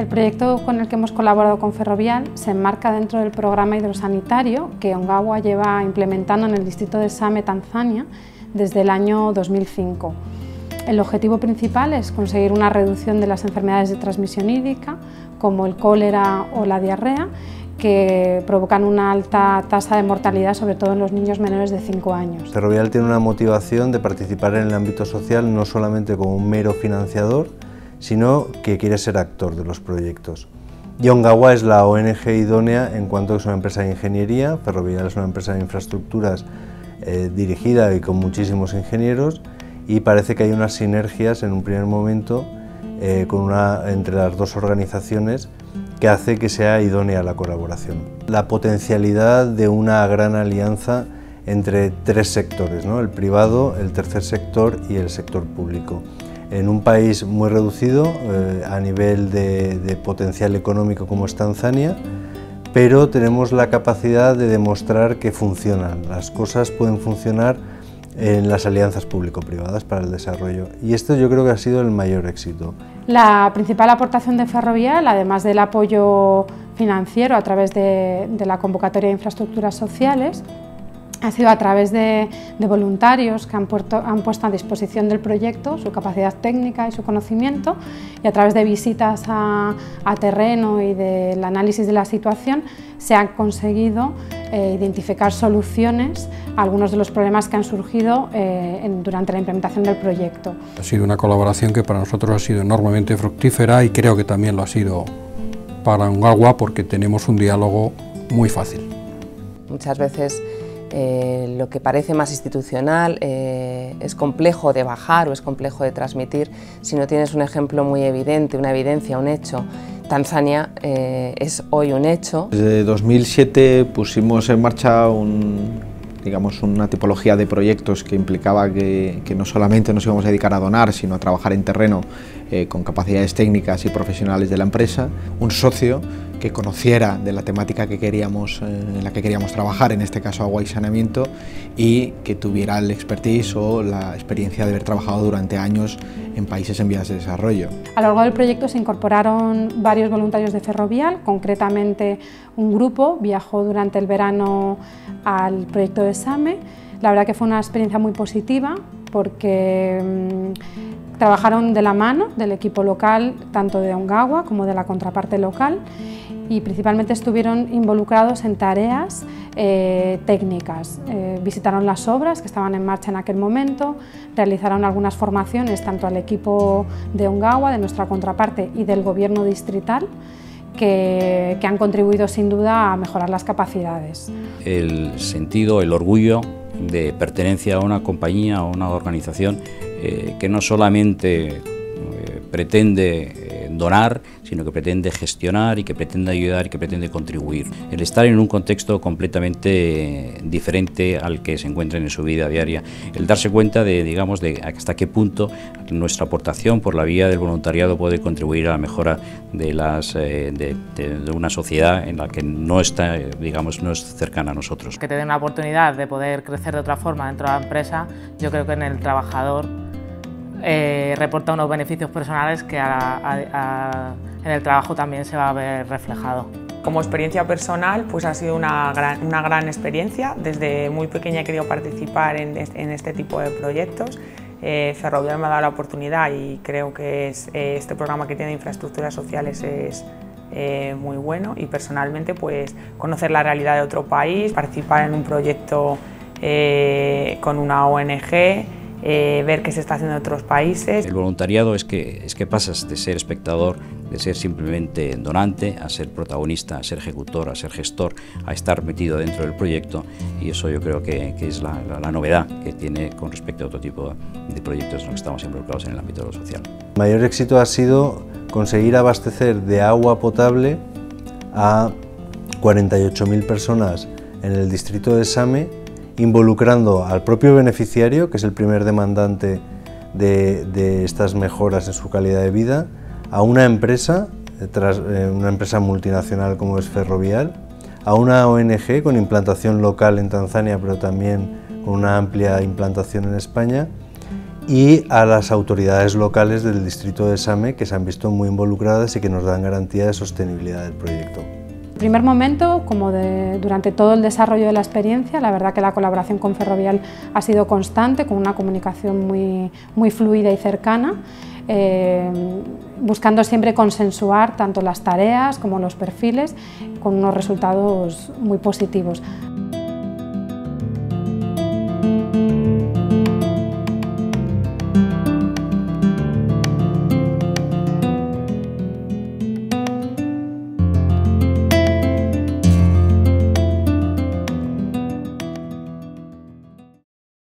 proyecto con el que hemos colaborado con Ferrovial se enmarca dentro del programa hidrosanitario que Ongawa lleva implementando en el distrito de Same, Tanzania, desde el año 2005. El objetivo principal es conseguir una reducción de las enfermedades de transmisión hídrica, como el cólera o la diarrea, que provocan una alta tasa de mortalidad, sobre todo en los niños menores de 5 años. Ferrovial tiene una motivación de participar en el ámbito social no solamente como un mero financiador, sino que quiere ser actor de los proyectos. Y Ongawa es la ONG idónea en cuanto que es una empresa de ingeniería. Ferrovial es una empresa de infraestructuras dirigida y con muchísimos ingenieros, y parece que hay unas sinergias en un primer momento entre las dos organizaciones que hace que sea idónea la colaboración. La potencialidad de una gran alianza entre tres sectores, ¿no? El privado, el tercer sector y el sector público. En un país muy reducido a nivel de potencial económico como es Tanzania, pero tenemos la capacidad de demostrar que funcionan. Las cosas pueden funcionar en las alianzas público-privadas para el desarrollo, y esto yo creo que ha sido el mayor éxito. La principal aportación de Ferrovial, además del apoyo financiero a través de la convocatoria de infraestructuras sociales, ha sido a través de voluntarios que han puesto a disposición del proyecto su capacidad técnica y su conocimiento, y a través de visitas a terreno y del análisis de la situación se han conseguido identificar soluciones a algunos de los problemas que han surgido durante la implementación del proyecto. Ha sido una colaboración que para nosotros ha sido enormemente fructífera, y creo que también lo ha sido para Ongawa, porque tenemos un diálogo muy fácil. Muchas veces lo que parece más institucional es complejo de bajar o es complejo de transmitir si no tienes un ejemplo muy evidente, una evidencia, un hecho. Tanzania es hoy un hecho. Desde 2007 pusimos en marcha una tipología de proyectos que implicaba que no solamente nos íbamos a dedicar a donar, sino a trabajar en terreno con capacidades técnicas y profesionales de la empresa, un socio que conociera de la temática en la que queríamos trabajar, en este caso agua y saneamiento, y que tuviera el expertise o la experiencia de haber trabajado durante años en países en vías de desarrollo. A lo largo del proyecto se incorporaron varios voluntarios de Ferrovial, concretamente un grupo viajó durante el verano al proyecto de Same. La verdad que fue una experiencia muy positiva porque trabajaron de la mano del equipo local, tanto de Ongawa como de la contraparte local, y principalmente estuvieron involucrados en tareas técnicas. Visitaron las obras que estaban en marcha en aquel momento, realizaron algunas formaciones tanto al equipo de Ongawa, de nuestra contraparte, y del gobierno distrital, que han contribuido sin duda a mejorar las capacidades. El sentido, el orgullo de pertenencia a una compañía, a una organización que no solamente pretende donar, sino que pretende gestionar y que pretende ayudar y que pretende contribuir. El estar en un contexto completamente diferente al que se encuentran en su vida diaria, el darse cuenta de hasta qué punto nuestra aportación por la vía del voluntariado puede contribuir a la mejora de una sociedad en la que no está, no es cercana a nosotros. Que te den una oportunidad de poder crecer de otra forma dentro de la empresa, yo creo que en el trabajador reporta unos beneficios personales que en el trabajo también se va a ver reflejado. Como experiencia personal, pues ha sido una gran experiencia. Desde muy pequeña he querido participar en este tipo de proyectos. Ferrovial me ha dado la oportunidad y creo que este programa que tiene infraestructuras sociales es muy bueno, y personalmente pues conocer la realidad de otro país, participar en un proyecto con una ONG, ver qué se está haciendo en otros países. El voluntariado es que pasas de ser espectador, de ser simplemente donante, a ser protagonista, a ser ejecutor, a ser gestor, a estar metido dentro del proyecto, y eso yo creo que es la novedad que tiene con respecto a otro tipo de proyectos en los que estamos involucrados en el ámbito de lo social. El mayor éxito ha sido conseguir abastecer de agua potable a 48.000 personas en el distrito de Same, involucrando al propio beneficiario, que es el primer demandante de estas mejoras en su calidad de vida, a una empresa multinacional como es Ferrovial, a una ONG con implantación local en Tanzania, pero también con una amplia implantación en España, y a las autoridades locales del distrito de Same, que se han visto muy involucradas y que nos dan garantía de sostenibilidad del proyecto. En primer momento, como durante todo el desarrollo de la experiencia, la verdad que la colaboración con Ferrovial ha sido constante, con una comunicación muy fluida y cercana, buscando siempre consensuar tanto las tareas como los perfiles, con unos resultados muy positivos.